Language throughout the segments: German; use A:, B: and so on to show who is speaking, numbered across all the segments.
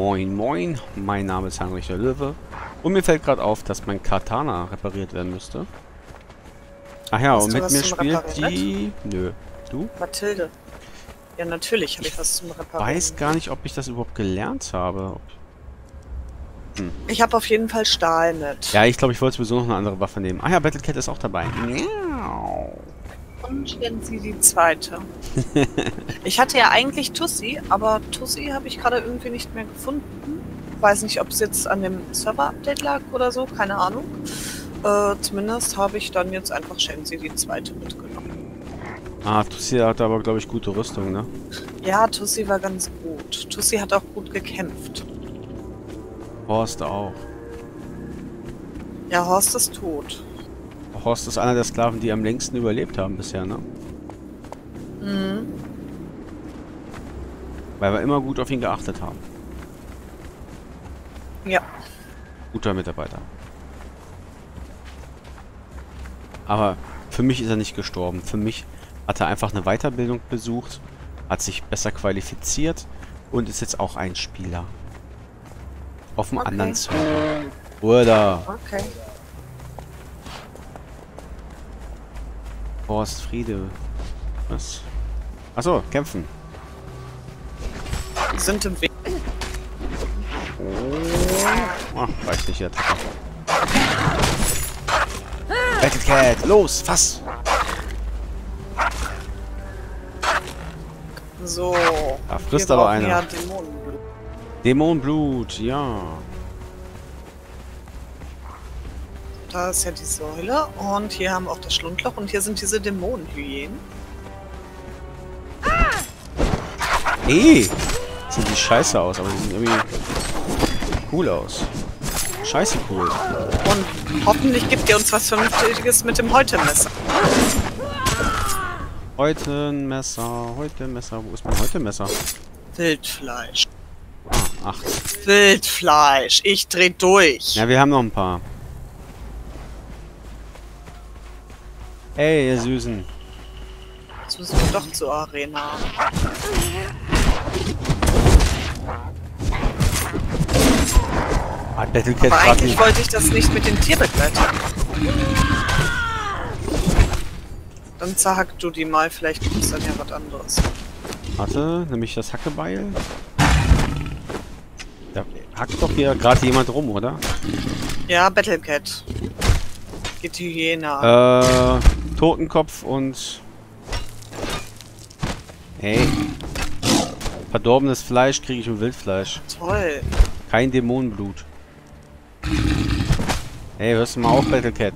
A: Moin Moin, mein Name ist Heinrich der Löwe und mir fällt gerade auf, dass mein Katana repariert werden müsste. Ach ja,
B: Hast
A: und
B: du
A: mit
B: was
A: mir
B: zum
A: spielt
B: Reparieren
A: die... Nö. Du?
B: Mathilde. Ja, natürlich habe ich was zum Reparieren.
A: Weiß gar nicht, ob ich das überhaupt gelernt habe.
B: Ich habe auf jeden Fall Stahl mit.
A: Ja, ich glaube, ich wollte sowieso noch eine andere Waffe nehmen. Ah ja, Battlecat ist auch dabei. Miau.
B: Und wenn sie die zweite. Ich hatte ja eigentlich Tussi, aber Tussi habe ich gerade irgendwie nicht mehr gefunden. Weiß nicht, ob es jetzt an dem Server-Update lag oder so, keine Ahnung. Zumindest habe ich dann jetzt einfach Shensi die zweite mitgenommen.
A: Ah, Tussi hat aber, glaube ich, gute Rüstung, ne?
B: Ja, Tussi war ganz gut. Tussi hat auch gut gekämpft.
A: Horst auch.
B: Ja, Horst ist tot.
A: Horst ist einer der Sklaven, die am längsten überlebt haben bisher, ne?
B: Mhm.
A: Weil wir immer gut auf ihn geachtet haben.
B: Ja.
A: Guter Mitarbeiter. Aber für mich ist er nicht gestorben. Für mich hat er einfach eine Weiterbildung besucht, hat sich besser qualifiziert und ist jetzt auch ein Spieler. Auf dem anderen Server. Oder
B: Okay.
A: Horst Friede. Was? Achso, kämpfen.
B: Die sind im Weg.
A: Ach, reicht nicht jetzt. Battlecat, los, fass!
B: So.
A: Da frisst
B: wir
A: aber
B: brauchen
A: einer.
B: ja Dämonenblut.
A: Dämonenblut, ja.
B: Da ist ja die Säule und hier haben wir auch das Schlundloch und hier sind diese Dämonenhyänen.
A: Sehen die scheiße aus, aber die sehen irgendwie cool aus. Scheiße cool.
B: Und hoffentlich gibt ihr uns was Vernünftiges mit dem Häutemesser.
A: Heute Messer, wo ist mein heute Messer?
B: Wildfleisch.
A: Ah, 8.
B: Wildfleisch. Ich dreh durch.
A: Ja, wir haben noch ein paar. Ey, ihr Süßen.
B: Jetzt müssen wir doch zur Arena.
A: Hat Battlecat
B: Aber
A: gerade
B: eigentlich
A: nicht.
B: wollte ich das nicht mit den Tierbegleitern machen. Dann zerhack du die mal, vielleicht gibt es dann ja was anderes.
A: Warte, nämlich das Hackebeil. Da hackt doch hier gerade jemand rum, oder?
B: Ja, Battlecat. Geht die Hyäne.
A: Totenkopf und... Hey. Verdorbenes Fleisch kriege ich mit Wildfleisch.
B: Toll.
A: Kein Dämonenblut. Hey, hörst du mal auf, Battlecat?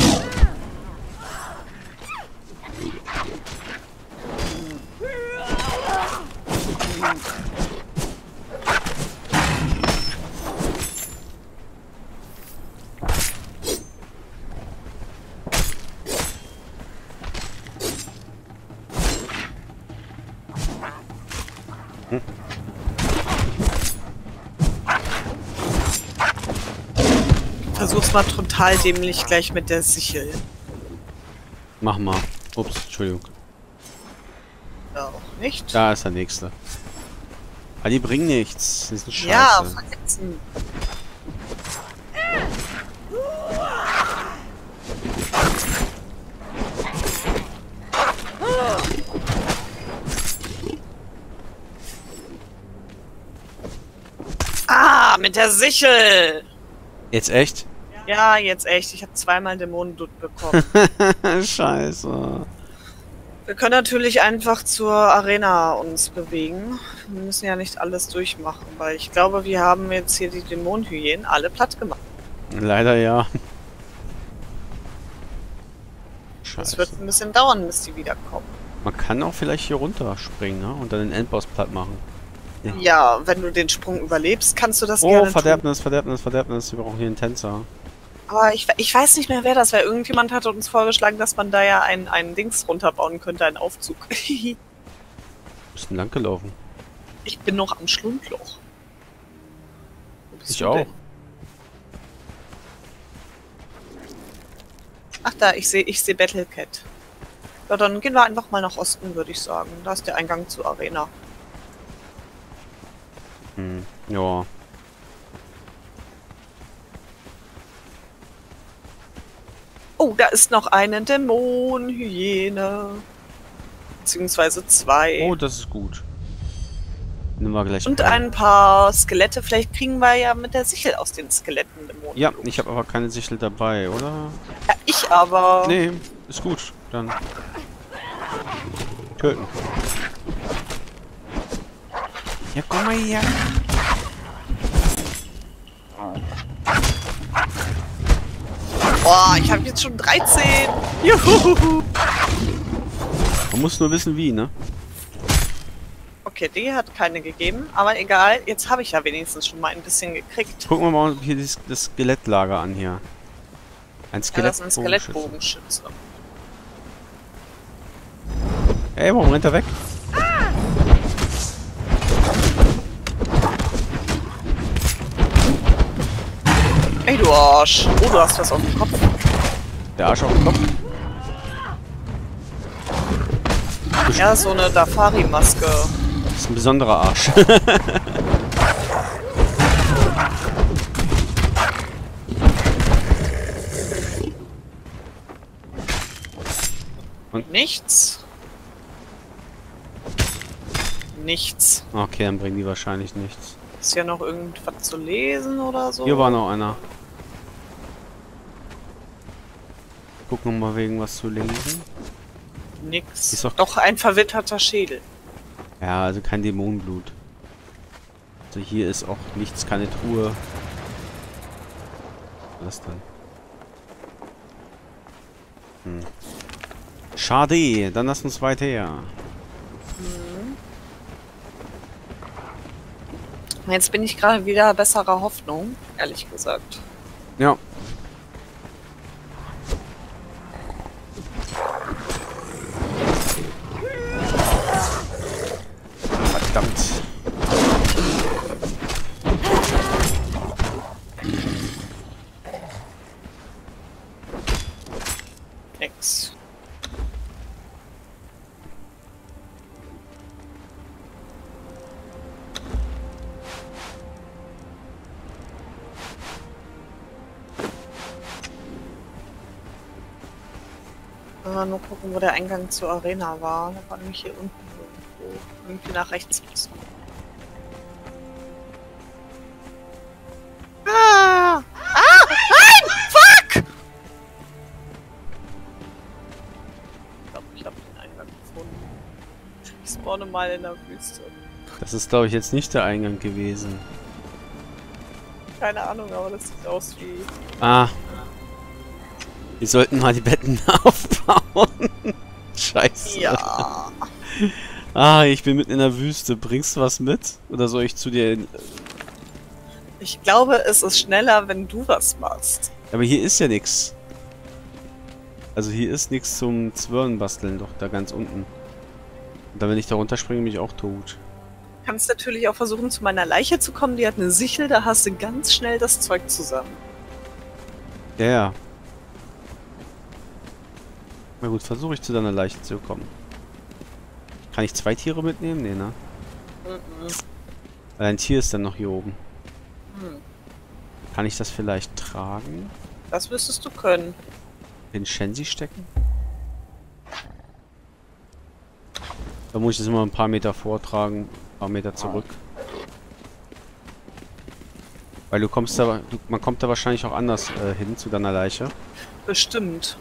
B: Versuch's mal total dämlich gleich mit der Sichel.
A: Mach mal. Ups, Entschuldigung.
B: Ja, auch nicht.
A: Da ist der nächste. Aber die bringen nichts. Die sind scheiße.
B: Ja, vergessen. Ah, mit der Sichel!
A: Jetzt echt?
B: Ja, jetzt echt. Ich habe zweimal Dämonenblut bekommen.
A: Scheiße.
B: Wir können natürlich einfach zur Arena uns bewegen. Wir müssen ja nicht alles durchmachen, weil ich glaube, wir haben jetzt hier die Dämonenhyänen alle platt gemacht.
A: Leider ja.
B: Es
A: Scheiße.
B: wird ein bisschen dauern, bis die wiederkommen.
A: Man kann auch vielleicht hier runterspringen, ne? Und dann den Endboss platt machen.
B: Ja, wenn du den Sprung überlebst, kannst du das
A: Oh,
B: gerne
A: Verderbnis, Verderbnis, Verderbnis. Wir brauchen hier einen Tänzer.
B: tun. Aber ich weiß nicht mehr, wer das war. Irgendjemand hat uns vorgeschlagen, dass man da ja einen Dings runterbauen könnte, einen Aufzug.
A: Bisschen lang gelaufen.
B: Ich bin noch am Schlundloch. Wo bist
A: Ich
B: du
A: auch.
B: denn? Ach da, ich seh Battlecat. Ja, dann gehen wir einfach mal nach Osten, würde ich sagen. Da ist der Eingang zur Arena.
A: Ja.
B: Oh, da ist noch eine Dämonenhyäne. Beziehungsweise 2.
A: Oh, das ist gut. Nehmen wir gleich.
B: Und ein paar Skelette. Vielleicht kriegen wir ja mit der Sichel aus den Skeletten Dämonen.
A: Ja, ich habe aber keine Sichel dabei, oder?
B: Ja, ich aber.
A: Nee, ist gut. Dann töten. Ja, komm mal her.
B: Boah, ich habe jetzt schon 13. Juhu.
A: Man muss nur wissen, wie, ne?
B: Okay, die hat keine gegeben, aber egal. Jetzt habe ich ja wenigstens schon mal ein bisschen gekriegt.
A: Gucken wir mal hier das Skelettlager an hier. Ein
B: Ja, das ist ein
A: Skelettbogenschütze.
B: Skelettbogenschütze.
A: Ey, warum rennt er weg?
B: Ey, du Arsch. Oh, du hast was auf dem Kopf.
A: Der Arsch auf dem Kopf.
B: Ja, so eine Dafari-Maske.
A: Das ist ein besonderer Arsch. Und?
B: Nichts. Nichts.
A: Okay, dann bringen die wahrscheinlich nichts.
B: Ist ja noch irgendwas zu lesen oder so?
A: Hier war noch einer. Gucken wir mal wegen was zu lesen.
B: Nix.
A: Ist
B: Doch ein verwitterter Schädel.
A: Ja, also kein Dämonenblut. Also hier ist auch nichts, keine Truhe. Was dann? Schade, dann lass uns weiter her.
B: Jetzt bin ich gerade wieder besserer Hoffnung, ehrlich gesagt.
A: Ja. Verdammt.
B: Nix. Nur gucken, wo der Eingang zur Arena war. Der war nämlich hier unten irgendwo. Irgendwie nach rechts. Ah! Ah! Nein! Fuck! Ich glaube, ich habe den Eingang gefunden. Ich spawne mal in der Wüste.
A: Das ist, glaube ich, jetzt nicht der Eingang gewesen.
B: Keine Ahnung, aber das sieht aus wie...
A: Ah. Wir sollten mal die Betten aufbauen. Scheiße.
B: Ja.
A: Ah, ich bin mitten in der Wüste. Bringst du was mit? Oder soll ich zu dir...
B: Ich glaube, es ist schneller, wenn du was machst.
A: Aber hier ist ja nichts. Also hier ist nichts zum Zwirn basteln, doch da ganz unten. Und dann, wenn ich da runterspringe, bin ich auch tot.
B: Du kannst natürlich auch versuchen, zu meiner Leiche zu kommen. Die hat eine Sichel, da hast du ganz schnell das Zeug zusammen.
A: Ja, ja. Na gut, versuche ich zu deiner Leiche zu kommen. Kann ich 2 Tiere mitnehmen? Nee, ne? Weil ein Tier ist dann noch hier oben. Kann ich das vielleicht tragen?
B: Das müsstest du können.
A: In Shensi stecken? Da muss ich das immer ein paar Meter vortragen, ein paar Meter zurück. Weil du kommst da, man kommt da wahrscheinlich auch anders hin zu deiner Leiche.
B: Bestimmt.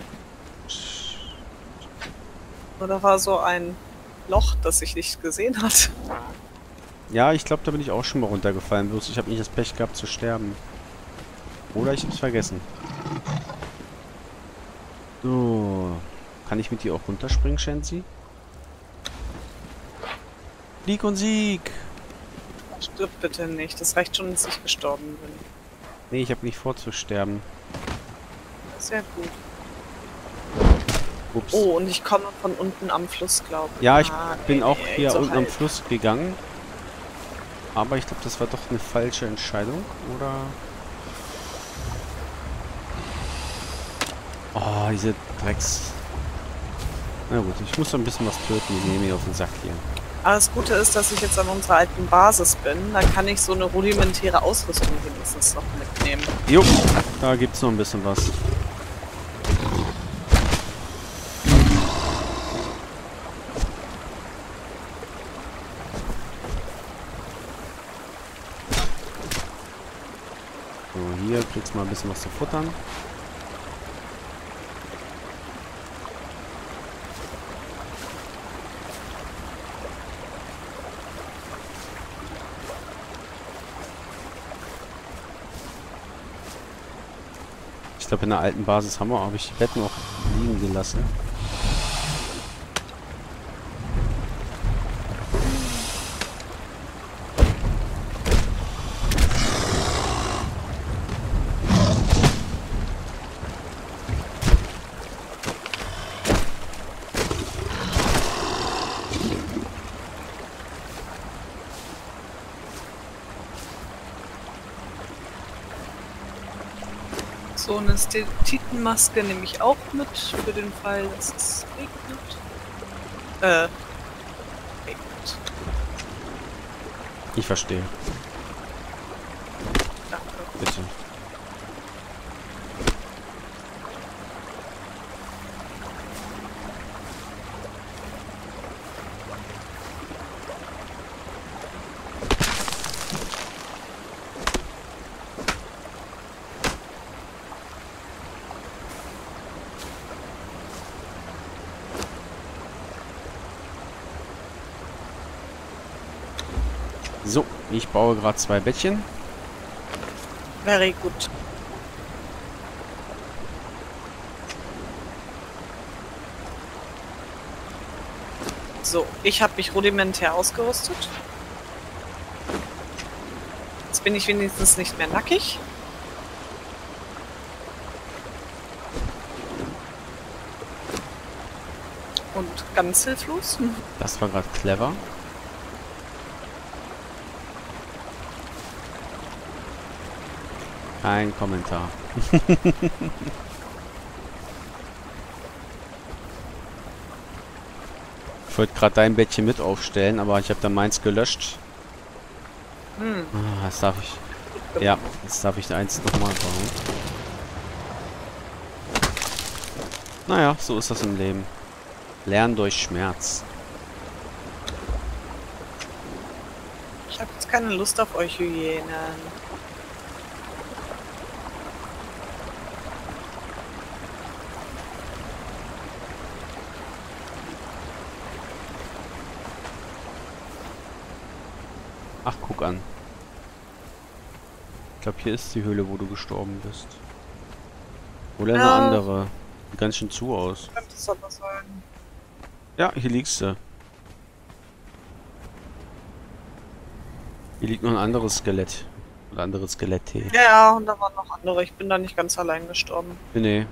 B: Oder war so ein Loch, das ich nicht gesehen hat?
A: Ja, ich glaube, da bin ich auch schon mal runtergefallen. Bloß ich habe nicht das Pech gehabt zu sterben. Oder ich habe es vergessen. So. Kann ich mit dir auch runterspringen, Shensi? Sieg und Sieg!
B: Stirb bitte nicht. Das reicht schon, dass ich gestorben bin.
A: Nee, ich habe nicht vor zu sterben.
B: Sehr gut.
A: Ups.
B: Oh, und ich komme von unten am Fluss, glaube ich.
A: Ja, ich bin
B: nee,
A: auch
B: nee,
A: hier
B: so
A: unten am
B: halb.
A: Fluss gegangen. Aber ich glaube, das war doch eine falsche Entscheidung, oder? Oh, diese Drecks... Na gut, ich muss ein bisschen was töten. Ich nehme ihn auf den Sack hier.
B: Aber das Gute ist, dass ich jetzt an unserer alten Basis bin. Da kann ich so eine rudimentäre Ausrüstung wenigstens noch mitnehmen.
A: Jo, da gibt's noch ein bisschen was. kriegst mal ein bisschen was zu futtern. Ich glaube, in der alten Basis habe ich die Betten auch liegen gelassen.
B: So eine Stelitenmaske nehme ich auch mit, für den Fall, dass es regnet. Regnet.
A: Ich verstehe.
B: Danke.
A: Bitte. So, ich baue gerade 2 Bettchen.
B: Very gut. So, ich habe mich rudimentär ausgerüstet. Jetzt bin ich wenigstens nicht mehr nackig. Und ganz hilflos.
A: Das war gerade clever. Kein Kommentar. Ich wollte gerade dein Bettchen mit aufstellen, aber ich habe dann meins gelöscht. Ah, jetzt darf ich... Ja, jetzt darf ich eins nochmal bauen. Naja, so ist das im Leben. Lernen durch Schmerz.
B: Ich habe jetzt keine Lust auf euch Hyänen.
A: Ach, guck an. Ich glaube, hier ist die Höhle, wo du gestorben bist. Oder eine
B: Ja.
A: andere. Sieht ganz schön zu aus.
B: Könnte es aber sein.
A: Ja, hier liegst du. Hier liegt noch ein anderes Skelett. Ein anderes Skelett.
B: Ja, und da waren noch andere. Ich bin da nicht ganz allein gestorben.
A: Nee.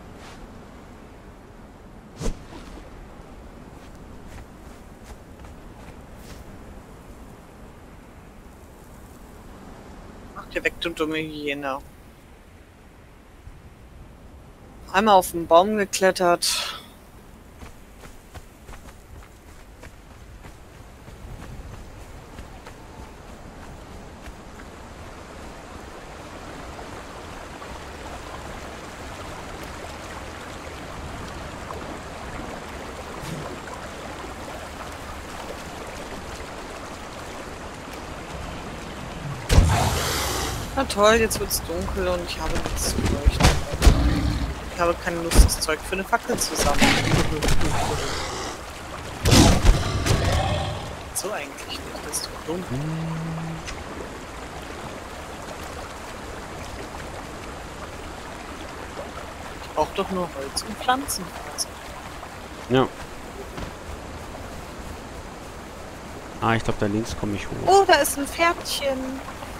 B: Mach dir weg, du dumme Hyäne. Einmal auf den Baum geklettert. Na toll, jetzt wird's dunkel und ich habe nichts zu leuchten. Ich habe keine Lust, das Zeug für eine Fackel zu sammeln. So eigentlich nicht, das ist doch dumm. Ich brauche doch nur Holz und Pflanzenfaser.
A: Ja. Ah, ich glaube, da links komme ich hoch.
B: Oh, da ist ein Pferdchen.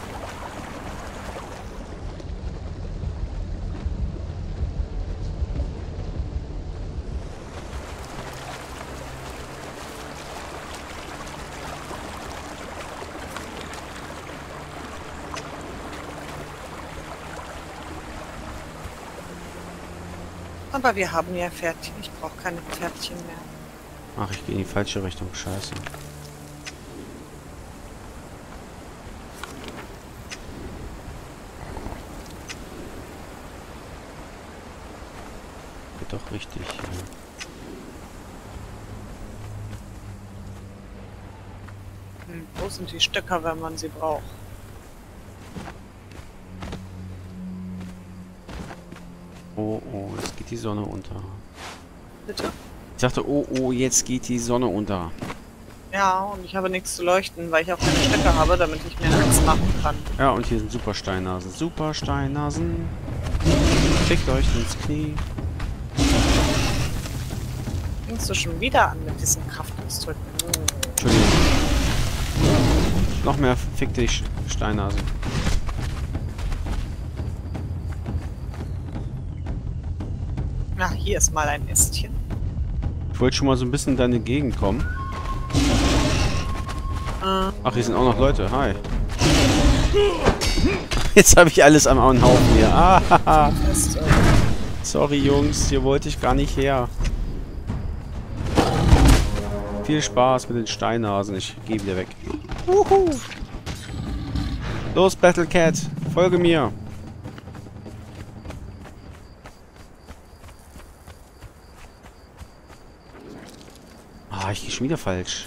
B: Aber wir haben ja Pferdchen. Ich brauche keine Pferdchen mehr.
A: Ach, ich gehe in die falsche Richtung. Scheiße. Geht doch richtig. Ja.
B: Wo sind die Stöcker, wenn man sie braucht?
A: Oh, oh, jetzt geht die Sonne unter.
B: Bitte?
A: Ich dachte, oh, oh, jetzt geht die Sonne unter.
B: Ja, und ich habe nichts zu leuchten, weil ich auch keine Stöcke habe, damit ich mir nichts machen kann.
A: Ja, und hier sind Supersteinnasen. Supersteinnasen. Schickt euch ins Knie.
B: Fängst du schon wieder an mit diesem Kraftausdrücken?
A: Entschuldigung. Noch mehr fick dich, Steinnasen.
B: Na, hier ist mal ein Ästchen.
A: Ich wollte schon mal so ein bisschen in deine Gegend kommen. Ach, hier sind auch noch Leute. Hi. Jetzt habe ich alles am Haufen hier. Ah, sorry, Jungs. Hier wollte ich gar nicht her. Viel Spaß mit den Steinnasen. Ich gehe wieder weg. Uhu. Los, Battlecat. Folge mir. Ah, ich gehe schon wieder falsch.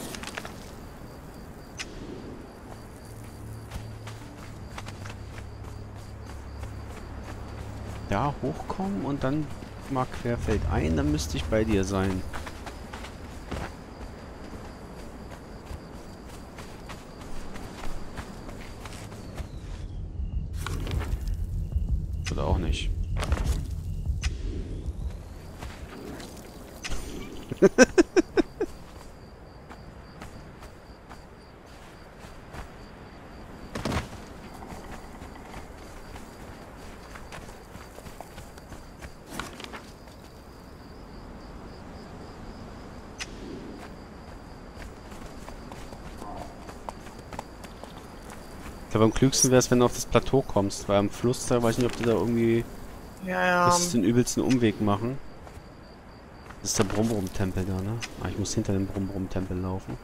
A: Da hochkommen und dann mal querfeldein, dann müsste ich bei dir sein. Oder auch nicht. Ich glaube, am klügsten wäre es, wenn du auf das Plateau kommst, weil am Fluss, da weiß ich nicht, ob du da irgendwie
B: Ja,
A: den übelsten Umweg machen. Das ist der Brumm-Brumm-Tempel da, ne? Ah, ich muss hinter dem Brumm-Brumm-Tempel laufen.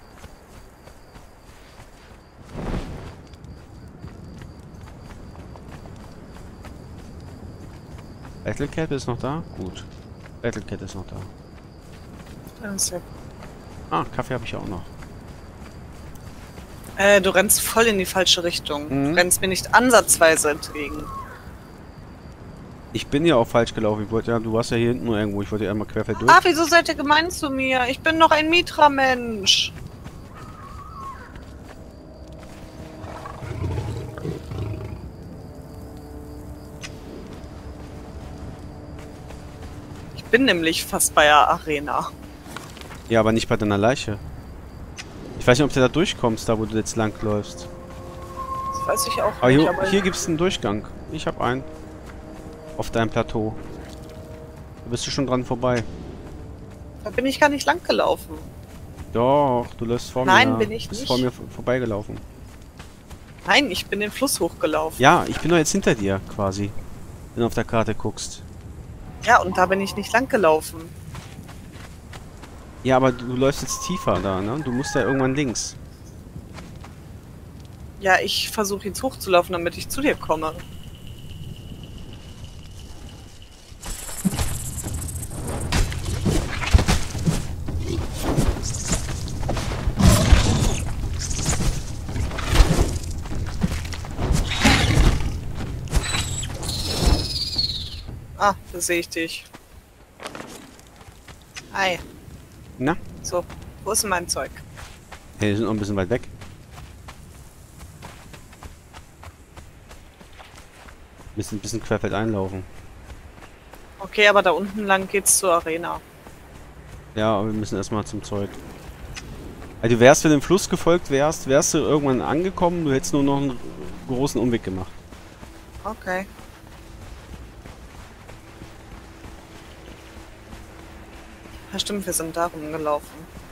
A: Battlecat ist noch da? Gut. Battlecat ist noch da.
B: dann ist ja.
A: Ah, Kaffee habe ich ja auch noch.
B: Du rennst voll in die falsche Richtung.
A: Mhm.
B: Du rennst mir nicht ansatzweise entgegen.
A: Ich bin ja auch falsch gelaufen. Ich wollte ja, du warst ja hier hinten nur irgendwo. Ich wollte ja einmal querfeld durch.
B: Ah, wieso seid ihr gemein zu mir? Ich bin noch ein Mitra-Mensch. Ich bin nämlich fast bei der Arena.
A: Ja, aber nicht bei deiner Leiche. Ich weiß nicht, ob du da durchkommst, da wo du jetzt lang läufst.
B: Das weiß ich auch
A: Aber
B: nicht.
A: hier,
B: Aber
A: hier gibt es einen Durchgang. Ich habe einen. Auf deinem Plateau. Da bist du schon dran vorbei.
B: da bin ich gar nicht lang gelaufen.
A: Doch, du läufst vor mir.
B: Nein, bin ich
A: bist
B: nicht.
A: vor mir vorbeigelaufen.
B: Nein, ich bin den Fluss hochgelaufen.
A: Ja, ich bin doch jetzt hinter dir, quasi. Wenn du auf der Karte guckst.
B: Ja, und da bin ich nicht lang gelaufen.
A: Ja, aber du läufst jetzt tiefer da, ne? Du musst da irgendwann links.
B: Ja, ich versuche jetzt hochzulaufen, damit ich zu dir komme. Ah, da sehe ich dich. Hi.
A: Na?
B: So, wo ist denn mein Zeug?
A: Hey, wir sind noch ein bisschen weit weg. Ein bisschen querfeld einlaufen.
B: Okay, aber da unten lang geht's zur Arena.
A: Ja, aber wir müssen erstmal zum Zeug. Also du wärst, wenn du dem Fluss gefolgt wärst, wärst du irgendwann angekommen, du hättest nur noch einen großen Umweg gemacht.
B: Okay. Ja, stimmt, wir sind da rumgelaufen.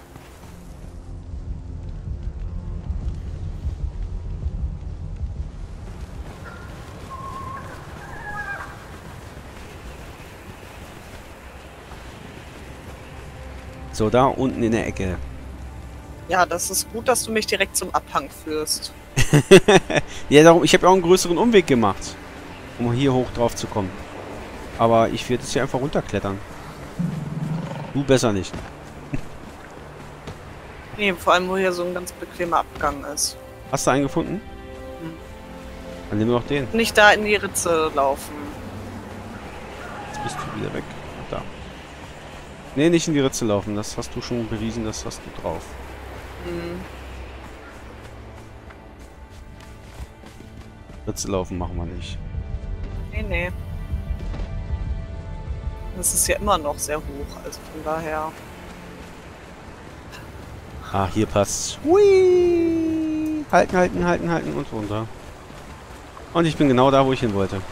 A: So, da unten in der Ecke.
B: Ja, das ist gut, dass du mich direkt zum Abhang führst.
A: Ja, darum, ich habe ja auch einen größeren Umweg gemacht, um hier hoch drauf zu kommen. Aber ich werde jetzt hier einfach runterklettern. Du besser nicht.
B: Nee, vor allem, wo hier so ein ganz bequemer Abgang ist.
A: Hast du einen gefunden?
B: Hm.
A: Dann nehmen wir noch den.
B: Nicht da in die Ritze laufen.
A: Jetzt bist du wieder weg. Da. Nee, nicht in die Ritze laufen. Das hast du schon bewiesen, das hast du drauf.
B: Hm.
A: Ritze laufen machen wir nicht.
B: Nee, nee. Das ist ja immer noch sehr hoch, also von daher.
A: Ah, hier passt's. Hui! Halten, halten, halten, halten und runter. Und ich bin genau da, wo ich hin wollte.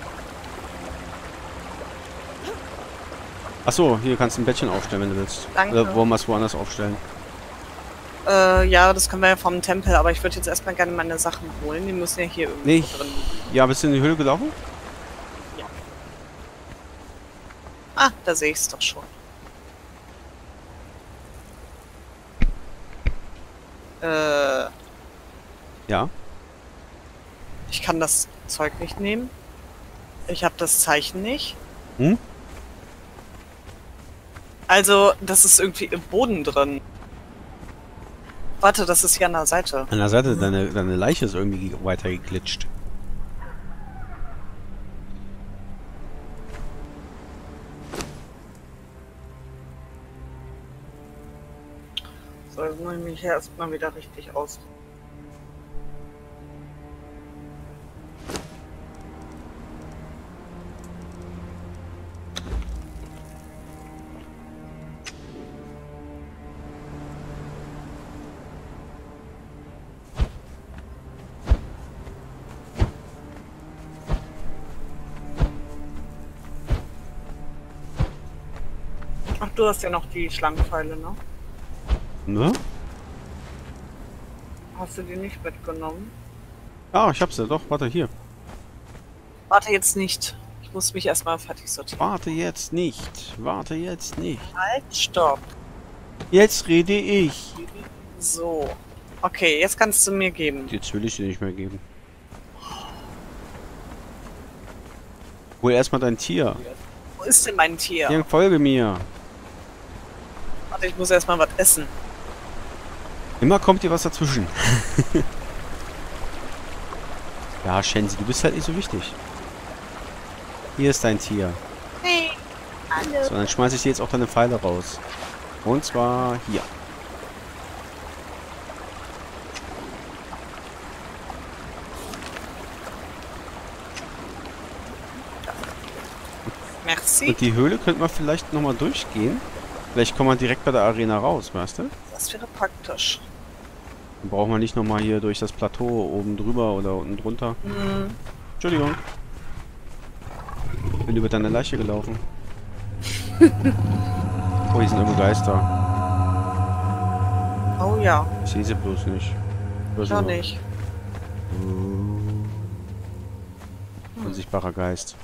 A: Achso, hier kannst du ein Bettchen aufstellen, wenn du willst.
B: Danke.
A: Oder wollen wir es woanders aufstellen?
B: Ja, das können wir ja vom Tempel, aber ich würde jetzt erstmal gerne meine Sachen holen. Die müssen ja hier irgendwo
A: Nee,
B: drin.
A: ja, bist du in die Höhle gelaufen?
B: Ah, da sehe ich es doch schon.
A: Ja.
B: Ich kann das Zeug nicht nehmen. Ich habe das Zeichen nicht.
A: Hm?
B: Also, das ist irgendwie im Boden drin. Warte, das ist hier an der Seite.
A: An der Seite, deine Leiche ist irgendwie weiter geglitscht.
B: So, jetzt muss ich mich hier erstmal wieder richtig aus. Ach, du hast ja noch die Schlangenpfeile, ne?
A: Ne?
B: Hast du die nicht mitgenommen?
A: Ah, ich hab's ja doch. Warte, hier.
B: Warte jetzt nicht. Ich muss mich erstmal fertig sortieren.
A: Warte jetzt nicht. Warte jetzt nicht.
B: Halt, stopp.
A: Jetzt rede ich.
B: So. Okay, jetzt kannst du mir geben.
A: Jetzt will ich dir nicht mehr geben. Hol erstmal dein Tier.
B: Wo ist denn mein Tier?
A: Hier, folge mir.
B: Warte, ich muss erstmal was essen.
A: Immer kommt dir was dazwischen. Ja, Shenzi, du bist halt nicht so wichtig. Hier ist dein Tier.
B: Hey, hallo.
A: So, dann schmeiße ich dir jetzt auch deine Pfeile raus. Und zwar hier.
B: Merci.
A: Und die Höhle könnte man vielleicht nochmal durchgehen. Vielleicht kommen wir direkt bei der Arena raus, weißt du?
B: Das wäre praktisch.
A: Dann brauchen wir nicht nochmal hier durch das Plateau oben drüber oder unten drunter.
B: Hm.
A: Entschuldigung. Ich bin über deine Leiche gelaufen. Oh, hier sind irgendwo Geister.
B: Oh ja,
A: Ich sehe sie bloß nicht. Bloß
B: gar
A: nur
B: nicht.
A: Unsichtbarer Geist.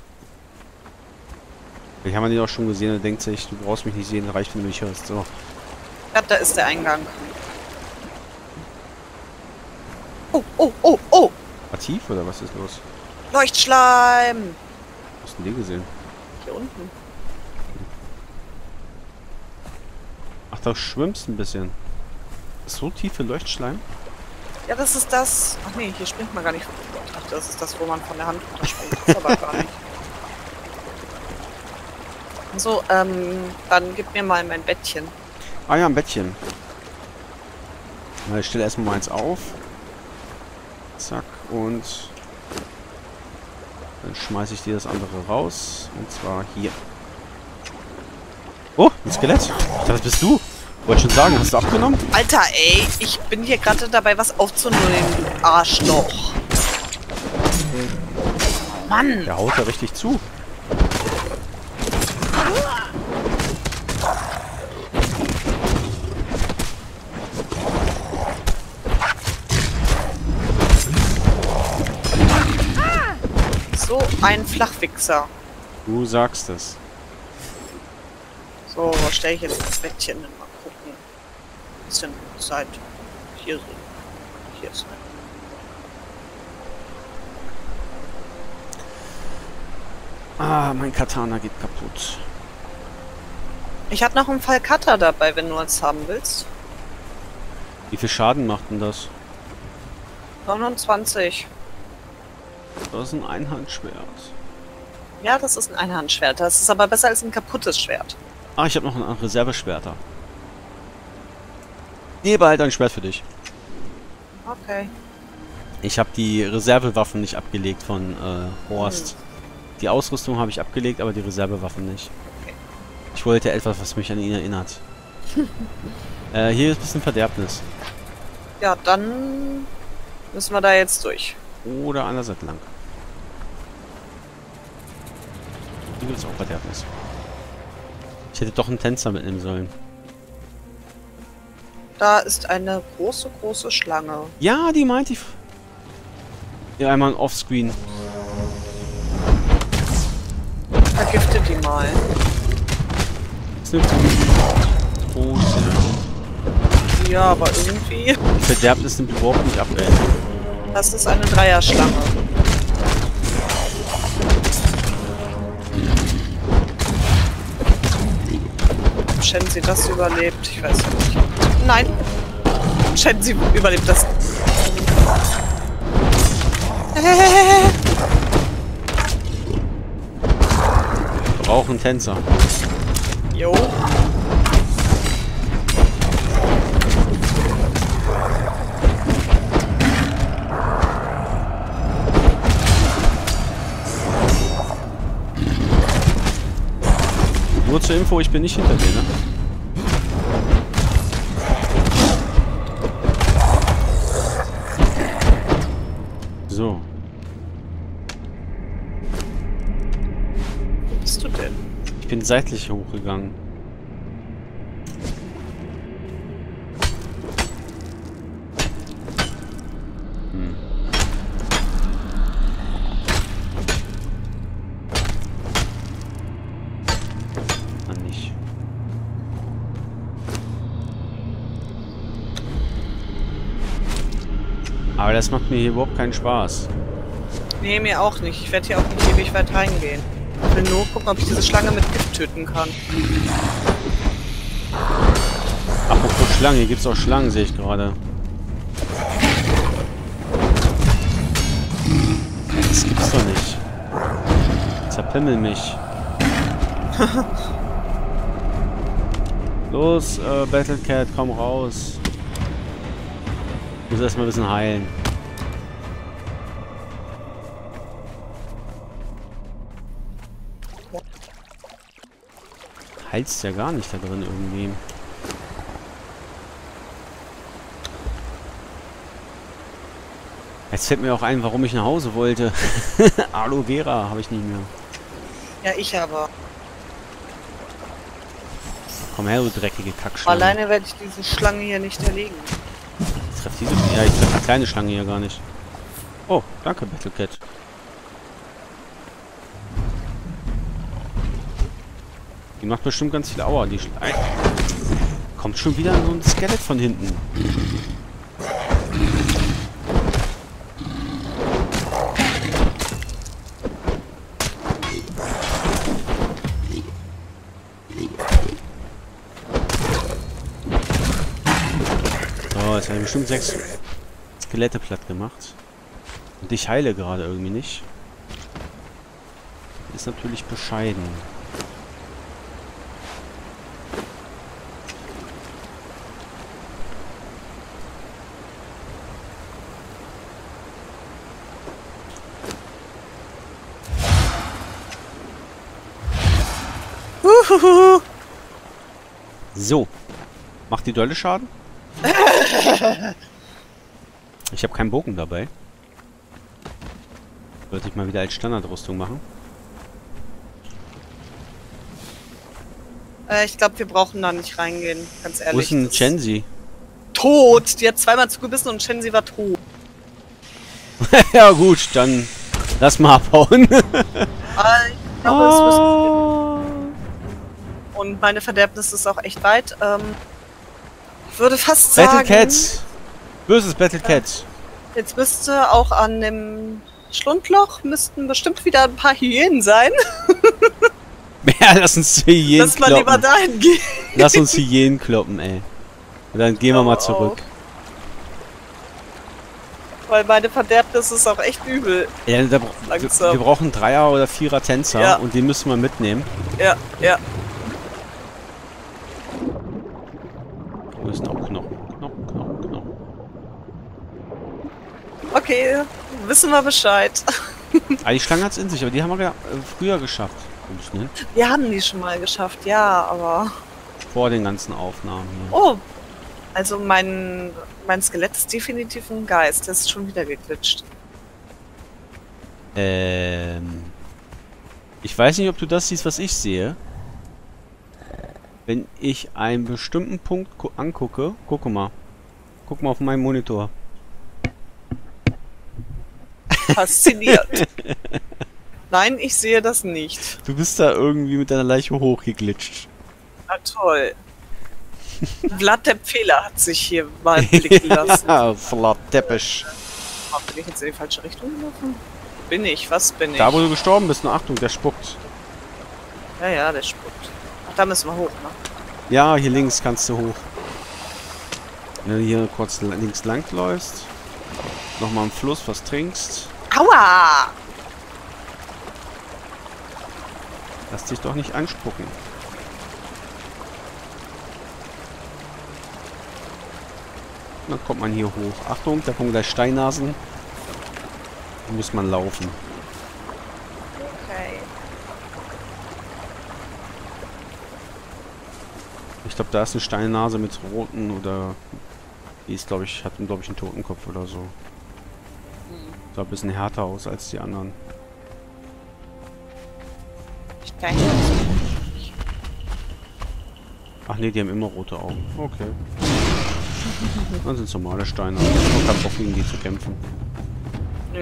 A: Ich habe ihn auch schon gesehen und denkt sich, du brauchst mich nicht sehen, reicht, wenn du mich hörst. So.
B: Ja, da ist der Eingang. Oh, oh, oh, oh!
A: War tief oder was ist los?
B: Leuchtschleim!
A: Hast du den gesehen?
B: Hier unten.
A: Ach, da schwimmst ein bisschen. Ist so tiefe Leuchtschleim?
B: Ja, das ist das. Ach nee, hier springt man gar nicht. Ach, das ist das, wo man von der Hand runterspringt. Das ist aber gar nicht. So, dann gib mir mal mein Bettchen.
A: Ah ja, ein Bettchen. Na, ich stelle erstmal meins auf. Zack, und dann schmeiße ich dir das andere raus. Und zwar hier. Oh, ein Skelett. Ich dachte, das bist du. Wollte schon sagen, hast du abgenommen?
B: Alter, ey, ich bin hier gerade dabei, was aufzunehmen, du Arschloch. Mann!
A: Der haut da richtig zu.
B: So ein Flachwichser.
A: Du sagst es.
B: So, wo stelle ich jetzt das Bettchen? Mal gucken. Bisschen Zeit. Hier so. Hier ist
A: Ah, mein Katana geht kaputt.
B: Ich habe noch einen Falkata dabei, wenn du eins haben willst.
A: Wie viel Schaden macht denn das?
B: 29.
A: Das ist ein Einhandschwert.
B: Ja, das ist ein Einhandschwert. Das ist aber besser als ein kaputtes Schwert.
A: Ah, ich habe noch ein Reserveschwerter. Nee, behalt ein Schwert für dich.
B: Okay.
A: Ich habe die Reservewaffen nicht abgelegt von Horst. Die Ausrüstung habe ich abgelegt, aber die Reservewaffen nicht.
B: Okay.
A: Ich wollte etwas, was mich an ihn erinnert. Hier ist ein bisschen Verderbnis.
B: Ja, dann müssen wir da jetzt durch.
A: Oder an der Seite lang. Hier gibt es auch Verderbnis. Ich hätte doch einen Tänzer mitnehmen sollen.
B: Da ist eine große, große Schlange.
A: Ja, die meinte ich. Ja, einmal offscreen.
B: Vergifte die mal.
A: Das nimmt oh,
B: Ja, aber irgendwie.
A: die Verderbnis nimmt überhaupt nicht ab, ey.
B: Das ist eine Dreierschlange. Ob Shenzi das überlebt? Ich weiß nicht. Nein. Shenzi überlebt das.
A: Wir brauchen Tänzer.
B: Jo.
A: Nur zur Info, ich bin nicht hinter dir, ne? So.
B: Wo bist du denn?
A: Ich bin seitlich hochgegangen. Dann nicht. Aber das macht mir hier überhaupt keinen Spaß.
B: Nee, mir auch nicht. Ich werde hier auch nicht ewig weit reingehen. Ich will nur gucken, ob ich diese Schlange mit Gift töten kann.
A: Apropos Schlangen, hier gibt es auch Schlangen, sehe ich gerade. Das gibt's doch nicht. Zerpimmel mich. Los, Battlecat, komm raus. Ich muss erstmal ein bisschen heilen. Heilst ja gar nicht da drin irgendwie. Jetzt fällt mir auch ein, warum ich nach Hause wollte. Aloe Vera habe ich nicht mehr.
B: Ja, ich aber.
A: Komm her, du dreckige Kackschlange.
B: Alleine werde ich diese Schlange hier nicht erlegen.
A: Ich treffe diese. Ja, ich treffe die kleine Schlange hier gar nicht. Oh, danke, Battlecat. Die macht bestimmt ganz viel Aua. Die kommt schon wieder so ein Skelett von hinten. So, jetzt habe ich bestimmt 6 Skelette platt gemacht. Und ich heile gerade irgendwie nicht. Ist natürlich bescheiden. So. Macht die dolle Schaden? Ich habe keinen Bogen dabei. Sollte ich mal wieder als Standardrüstung machen.
B: Ich glaube, wir brauchen da nicht reingehen, ganz ehrlich.
A: Wo ist denn Shenzi?
B: Tot! Die hat zweimal zugebissen und Shenzi war tot.
A: Ja gut, dann lass mal abhauen.
B: Ich glaube, es müssen und meine Verderbnis ist auch echt weit. Ich würde fast sagen...
A: Battlecats! Böses Battlecats!
B: Jetzt müsste auch an dem Schlundloch müssten bestimmt wieder ein paar Hyänen sein.
A: Ja, lass uns Hyänen
B: Lass mal lieber dahin gehen.
A: Lass uns Hyänen kloppen, ey. Und dann gehen wir mal zurück.
B: Weil meine Verderbnis ist auch echt übel.
A: Ja,
B: Langsam.
A: wir brauchen 3er oder 4er Tänzer
B: Ja.
A: und die müssen wir mitnehmen.
B: Ja, ja.
A: Wo ist noch Knochen? Knochen.
B: Okay, wissen wir Bescheid.
A: Ah, die Schlange hat's in sich, aber die haben wir früher geschafft. Ne?
B: Wir haben die schon mal geschafft, ja, aber...
A: Vor den ganzen Aufnahmen hier.
B: Oh, also mein Skelett ist definitiv ein Geist. Der ist schon wieder geglitscht.
A: Ich weiß nicht, ob du das siehst, was ich sehe. Wenn ich einen bestimmten Punkt angucke, guck mal auf meinen Monitor.
B: Fasziniert. Nein, ich sehe das nicht.
A: Du bist da irgendwie mit deiner Leiche hochgeglitscht.
B: Na toll. Vlad der Pfähler hat sich hier mal blicken lassen.
A: Ja, Vlad Teppich.
B: Bin ich jetzt in die falsche Richtung gelaufen? Bin ich? Was bin ich?
A: Da, wo du gestorben bist, nur Achtung, der spuckt.
B: Ja, der spuckt. Ach, da müssen wir hoch, ne?
A: Ja, hier links kannst du hoch. Wenn du hier kurz links lang läufst, nochmal am Fluss was trinkst.
B: Aua!
A: Lass dich doch nicht anspucken. Dann kommt man hier hoch. Achtung, da kommen gleich Steinnasen. Da muss man laufen.
B: Okay.
A: Ich glaube, da ist eine Steinnase mit roten oder... Die ist, glaube ich, hat, glaube ich, einen Totenkopf oder so. Sah ein bisschen härter aus als die anderen.
B: Ich denke.
A: Ach nee, die haben immer rote Augen. Okay. Dann sind es normale Steine. Ich habe keinen Bock, gegen die zu kämpfen.
B: Nö.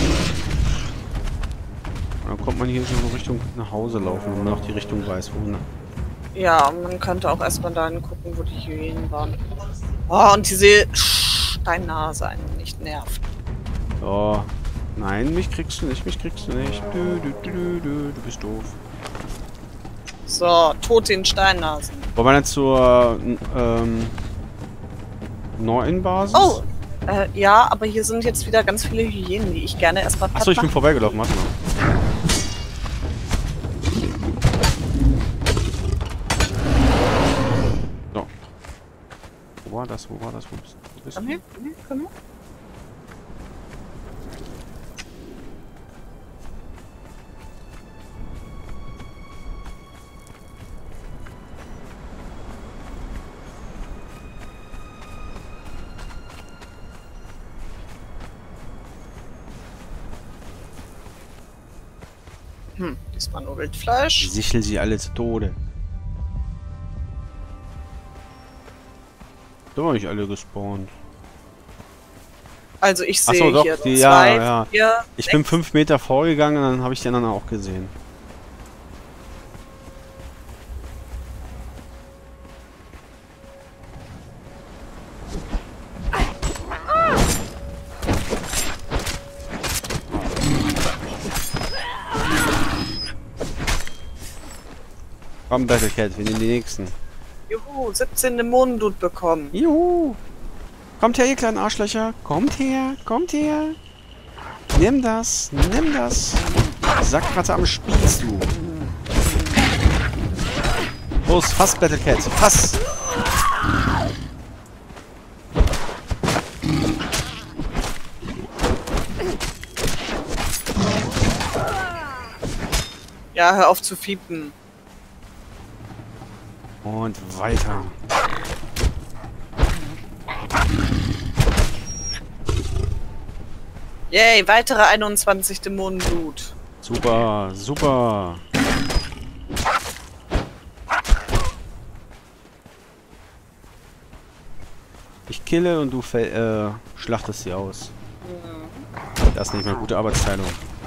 A: Und dann kommt man hier so Richtung nach Hause laufen, wenn man noch die Richtung weiß, wo. Ne?
B: Ja, man könnte auch erstmal dahin gucken, wo die Hyänen waren. Oh, und diese Steinnase einen nicht nervt.
A: Oh. Nein, mich kriegst du nicht, Du bist doof.
B: So, tot den Steinnasen.
A: Wollen wir dann zur neuen Basis?
B: Oh, ja, aber hier sind jetzt wieder ganz viele Hyänen, die ich gerne erstmal platt
A: Achso, ich bin
B: machen.
A: vorbeigelaufen, warte mal. So. Wo war das? Wo bist
B: Komm
A: du?
B: her, komm her. Diesmal nur Wildfleisch.
A: Sichel sie alle zu Tode. Da waren nicht alle gespawnt.
B: Also ich sehe
A: Achso, doch,
B: hier
A: die,
B: 2,
A: ja.
B: 4,
A: Ich
B: 6.
A: bin 5 Meter vorgegangen und dann habe ich die anderen auch gesehen. Komm, Battlecat, wir nehmen die nächsten.
B: Juhu, 17 Dämonenblut bekommen.
A: Juhu! Kommt her, ihr kleinen Arschlöcher! Kommt her! Nimm das! Sackratze am Spieß, du! Los, fass, Battlecat! Fass!
B: Ja, hör auf zu fiepen.
A: Und weiter.
B: Yay, weitere 21 Dämonenblut.
A: Super. Ich kille und du schlachtest sie aus. Das ist nicht mehr gute Arbeitsteilung.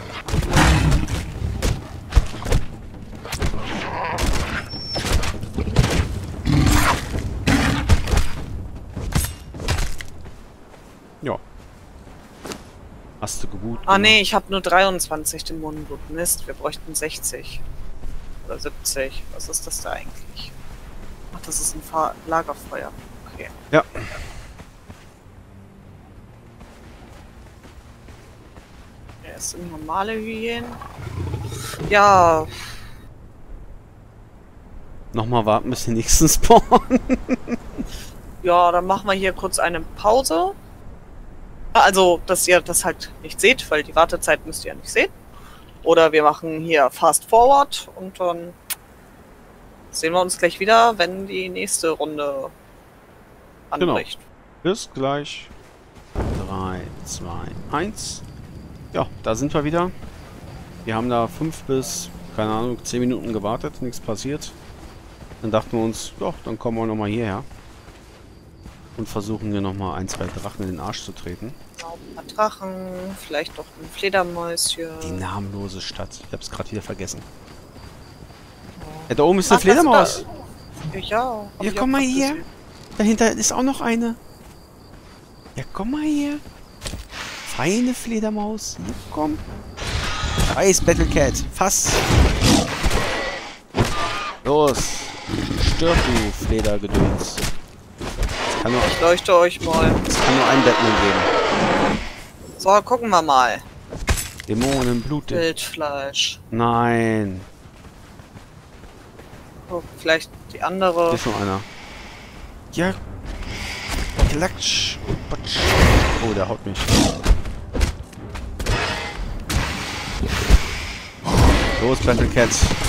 A: Ja. Hast du gut.
B: Ah nee, ich habe nur 23 Dämonenblut. Mist, wir bräuchten 60. Oder 70. Was ist das da eigentlich? Ach, das ist ein Lagerfeuer. Okay.
A: Ja.
B: Das sind normale Hyänen. Ja.
A: Nochmal warten, bis die nächsten spawnen.
B: Ja, dann machen wir hier kurz eine Pause. Also, dass ihr das halt nicht seht, weil die Wartezeit müsst ihr ja nicht sehen. Oder wir machen hier Fast Forward und dann sehen wir uns gleich wieder, wenn die nächste Runde anbricht.
A: Genau. Bis gleich. 3, 2, 1. Ja, da sind wir wieder. Wir haben da 5 bis, keine Ahnung, 10 Minuten gewartet, nichts passiert. Dann dachten wir uns, ja, dann kommen wir nochmal hierher. Und versuchen hier nochmal 1, 2 Drachen in den Arsch zu treten.
B: Genau, ein paar Drachen, vielleicht doch ein Fledermäuschen.
A: Die namenlose Stadt. Ich hab's gerade wieder vergessen. Ja, da oben ist eine Fledermaus.
B: Ja.
A: Ja, komm mal hier. Dahinter ist auch noch eine. Ja, komm mal hier. Feine Fledermaus. Ja, komm. Eis, Battlecat. Fass. Los. Stirb, du Fledergedöns.
B: Ich leuchte euch mal.
A: Es kann nur einen Batman geben.
B: So, gucken wir mal.
A: Dämonen, Blut.
B: Wildfleisch.
A: Nein.
B: Oh, vielleicht die andere.
A: Hier ist noch einer. Ja. Klatsch. Patsch. Oh, der haut mich. Los, Battlecat.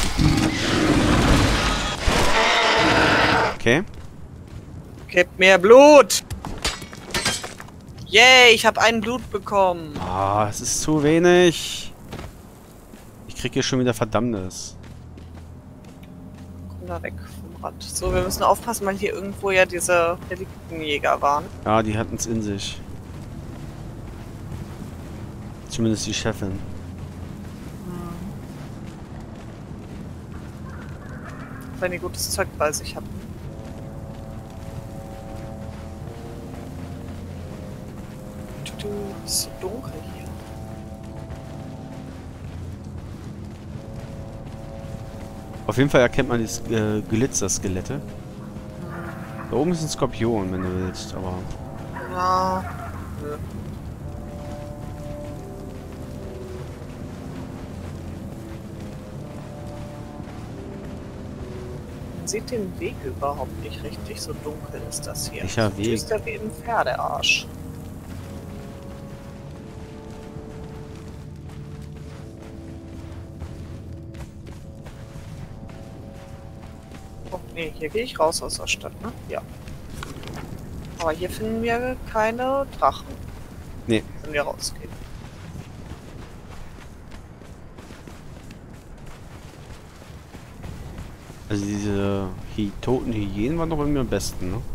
A: Okay.
B: Gebt mir Blut! Yay, ich habe ein Blut bekommen.
A: Ah, es ist zu wenig. Ich krieg hier schon wieder Verdammnis.
B: Komm da weg vom Rad. So, wir müssen aufpassen, weil hier irgendwo ja diese Reliktenjäger waren.
A: Ja, die hatten es in sich. Zumindest die Chefin.
B: Wenn ihr gutes Zeug bei sich habt. Es ist so dunkel hier.
A: Auf jeden Fall erkennt man die Glitzer-Skelette. Da oben ist ein Skorpion, wenn du willst, aber...
B: Ja. Nö. Man sieht den Weg überhaupt nicht richtig, so dunkel ist das hier.
A: Welcher Weg?
B: Düster wie im Pferdearsch. Oh, nee, hier gehe ich raus aus der Stadt, ne? Ja. Aber hier finden wir keine Drachen.
A: Nee.
B: Wenn wir rausgehen.
A: Also diese toten Hyänen waren doch irgendwie am besten, ne?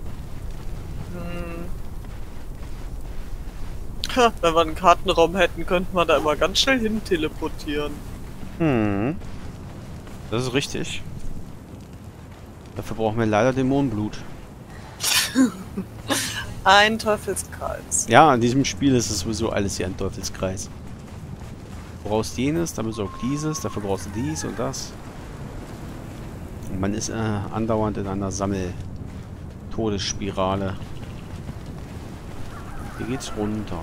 B: Ha, wenn wir einen Kartenraum hätten, könnte man da immer ganz schnell hin teleportieren.
A: Hm. Das ist richtig. Dafür brauchen wir leider Dämonenblut.
B: Ein Teufelskreis.
A: Ja, in diesem Spiel ist es sowieso alles hier ein Teufelskreis. Du brauchst jenes, dann brauchst du auch dieses, dafür brauchst du dies und das. Und man ist andauernd in einer Sammel-Todesspirale. Hier geht's runter.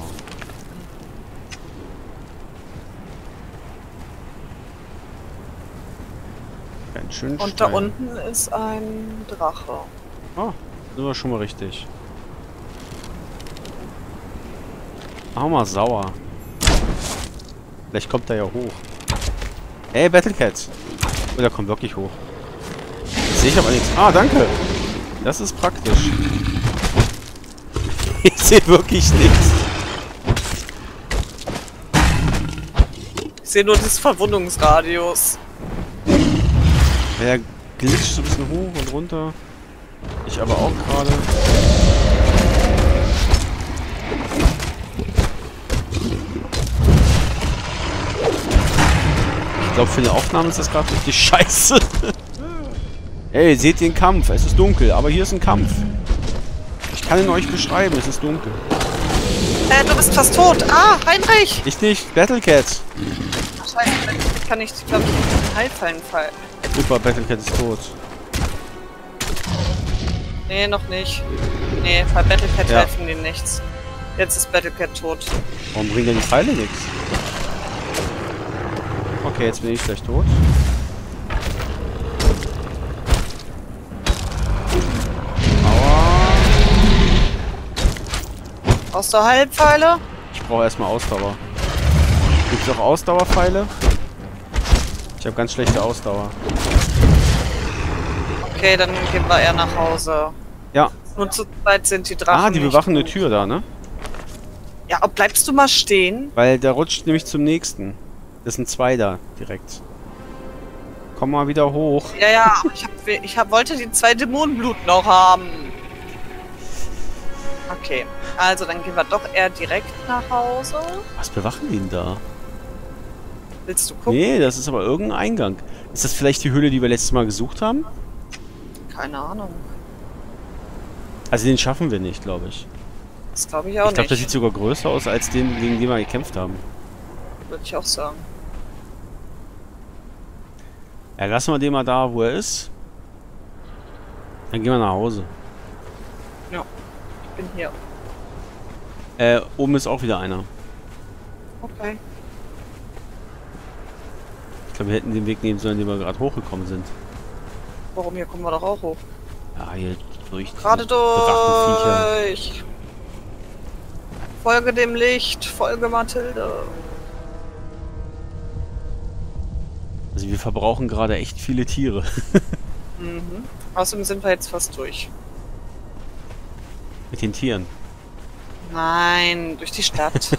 A: Ganz schön
B: Und
A: steil.
B: da unten ist ein Drache.
A: Oh, sind wir schon mal richtig. Mach mal sauer. Vielleicht kommt er ja hoch. Hey, Battlecat. Oh, der kommt wirklich hoch. Sehe ich aber nichts. Ah, danke. Das ist praktisch. Ich sehe wirklich nichts.
B: Ich sehe nur das Verwundungsradius.
A: Er glitscht so ein bisschen hoch und runter. Ich aber auch gerade. Ich glaube, für eine Aufnahme ist das gerade richtig scheiße. Ey, seht den Kampf. Es ist dunkel, aber hier ist ein Kampf. Ich kann ihn euch beschreiben, es ist dunkel.
B: Du bist fast tot. Ah, Heinrich!
A: Ich nicht, Battlecat.
B: Scheiße, ich kann nicht, glaube ich, nicht in den Heilfallen fallen.
A: Super, Battlecat ist tot.
B: Nee, noch nicht. Nee, bei Battlecat
A: Ja.
B: helfen die nichts. Jetzt ist Battlecat tot.
A: Warum bringen denn die Pfeile nichts? Okay, jetzt bin ich gleich tot. Aua.
B: Ausdauerheilpfeile?
A: Ich brauche erstmal Ausdauer. Gibt es auch Ausdauerpfeile? Ich habe ganz schlechte Ausdauer.
B: Okay, dann gehen wir eher nach Hause.
A: Ja.
B: Nur zu zweit sind die Drachen.
A: Ah, die bewachende Tür da, ne?
B: Ja, bleibst du mal stehen?
A: Weil der rutscht nämlich zum nächsten. Das sind zwei da, direkt. Komm mal wieder hoch.
B: Ja, ja, aber wollte die 2 Dämonenblut noch haben. Okay, also dann gehen wir doch eher direkt nach Hause.
A: Was bewachen die denn da?
B: Willst du gucken?
A: Nee, das ist aber irgendein Eingang. Ist das vielleicht die Höhle, die wir letztes Mal gesucht haben?
B: Keine Ahnung.
A: Also den schaffen wir nicht, glaube ich.
B: Das glaube ich auch
A: Ich glaube,
B: nicht.
A: das sieht sogar größer aus als den, gegen den wir gekämpft haben.
B: Würde ich auch sagen.
A: Ja, lassen wir den mal da, wo er ist. Dann gehen wir nach Hause.
B: Ja, ich bin hier.
A: Oben ist auch wieder einer.
B: Okay.
A: Ich glaube, wir hätten den Weg nehmen sollen, den wir gerade hochgekommen sind.
B: Warum? Hier kommen wir doch auch hoch.
A: Ja, hier durch.
B: Gerade
A: Drachenviecher.
B: durch. Folge dem Licht, folge Mathilde.
A: Also wir verbrauchen gerade echt viele Tiere.
B: Mhm. Außerdem sind wir jetzt fast durch.
A: Mit den Tieren.
B: Nein, durch die Stadt.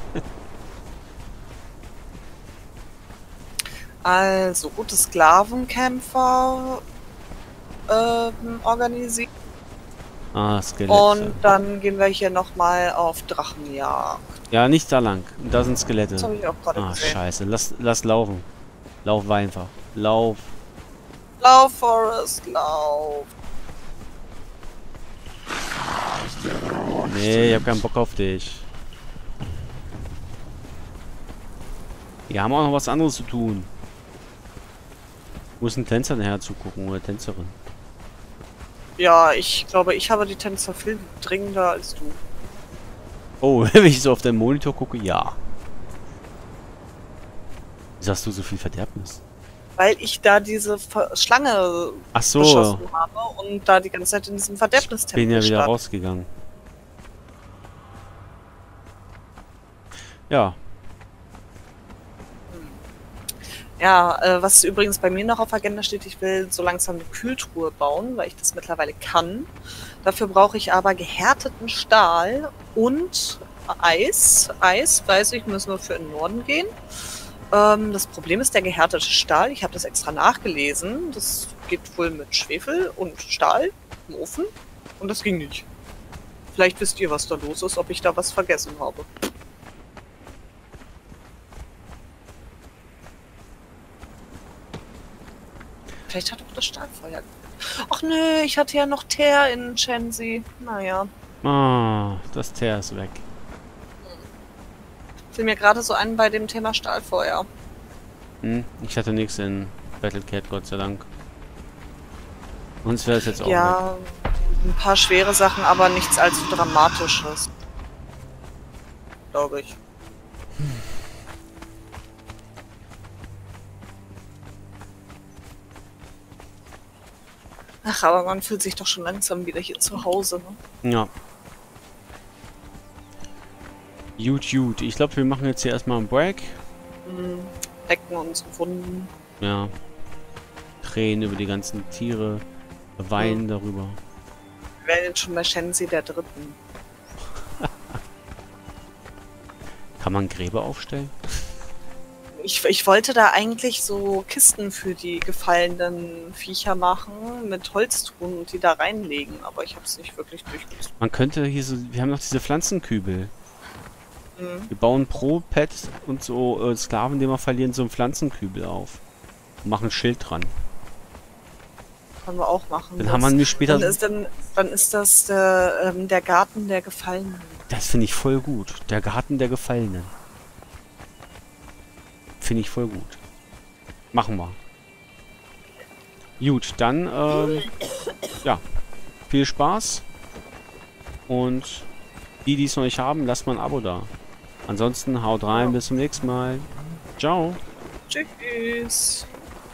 B: Also, gute Sklavenkämpfer organisiert.
A: Ah, Skelette.
B: Und dann gehen wir hier nochmal auf Drachenjagd.
A: Ja, nicht da lang. Da sind Skelette.
B: Das habe ich auch gerade
A: Ah,
B: gesehen.
A: scheiße. Lass laufen. Lauf einfach. Lauf.
B: Lauf, Forrest, lauf.
A: Nee, ich hab keinen Bock auf dich. Wir haben auch noch was anderes zu tun. Muss ein Tänzer nachher zugucken oder Tänzerin.
B: Ja, ich glaube, ich habe die Tänzer viel dringender als du.
A: Oh, wenn ich so auf deinen Monitor gucke, ja. Wieso hast du so viel Verderbnis?
B: Weil ich da diese Schlange
A: Ach so,
B: beschossen habe und da die ganze Zeit in diesem Verderbnistempel
A: bin ja wieder
B: stand.
A: rausgegangen. Ja,
B: Ja, was übrigens bei mir noch auf der Agenda steht, ich will so langsam eine Kühltruhe bauen, weil ich das mittlerweile kann. Dafür brauche ich aber gehärteten Stahl und Eis. Eis, weiß ich, müssen wir für in den Norden gehen. Das Problem ist der gehärtete Stahl. Ich habe das extra nachgelesen. Das geht wohl mit Schwefel und Stahl im Ofen. Und das ging nicht. Vielleicht wisst ihr, was da los ist, ob ich da was vergessen habe. Vielleicht hat auch das Stahlfeuer. Ach nö, ich hatte ja noch Teer in Shenzi. Naja.
A: ah, das Teer ist weg.
B: Fiel mir gerade so ein bei dem Thema Stahlfeuer.
A: Hm, ich hatte nichts in Battlecat, Gott sei Dank. Uns wäre es jetzt auch weg.
B: Ja, ein paar schwere Sachen, aber nichts allzu Dramatisches. Glaube ich. Ach, aber man fühlt sich doch schon langsam wieder hier zu Hause, ne?
A: Ja. Gut. Ich glaube, wir machen jetzt hier erstmal einen Break.
B: Decken unsere Wunden.
A: Ja. Tränen über die ganzen Tiere. Weinen darüber.
B: Wir werden jetzt schon bei Shenzi der Dritten.
A: Kann man Gräber aufstellen?
B: Ich wollte da eigentlich so Kisten für die gefallenen Viecher machen, mit Holztruhen und die da reinlegen, aber ich habe es nicht wirklich durchgezogen.
A: Man könnte hier so... Wir haben noch diese Pflanzenkübel.
B: Mhm.
A: Wir bauen pro Pet und so Sklaven, die wir verlieren, so einen Pflanzenkübel auf. Und machen ein Schild dran.
B: Können wir auch machen.
A: Dann haben wir nämlich später...
B: Dann ist das der Garten der Gefallenen.
A: Das finde ich voll gut. Der Garten der Gefallenen. Finde ich voll gut. Machen wir. Gut, dann, ja. Viel Spaß. Und die es noch nicht haben, lasst mal ein Abo da. Ansonsten haut rein, bis zum nächsten Mal. Ciao.
B: Tschüss.